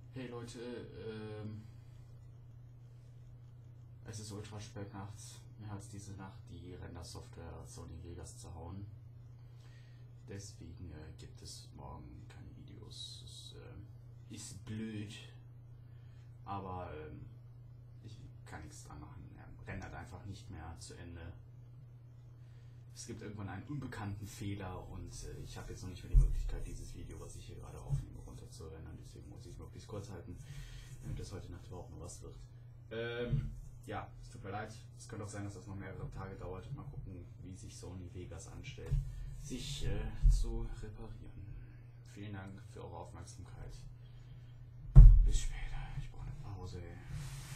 Hey Leute, es ist ultra spät nachts. Mir hat es diese Nacht die Render-Software Sony Vegas zerhauen. Deswegen gibt es morgen keine Videos. Es ist blöd, aber ich kann nichts dran machen. Er rendert einfach nicht mehr zu Ende. Es gibt irgendwann einen unbekannten Fehler und ich habe jetzt noch nicht mehr die Möglichkeit, dieses Video, was ich hier gerade aufnehme, runterzurendern. Deswegen muss ich es möglichst kurz halten, damit das heute Nacht überhaupt noch was wird. Ja, es tut mir leid. Es könnte auch sein, dass das noch mehrere Tage dauert. Mal gucken, wie sich Sony Vegas anstellt, sich zu reparieren. Vielen Dank für eure Aufmerksamkeit. Bis später. Ich brauche eine Pause.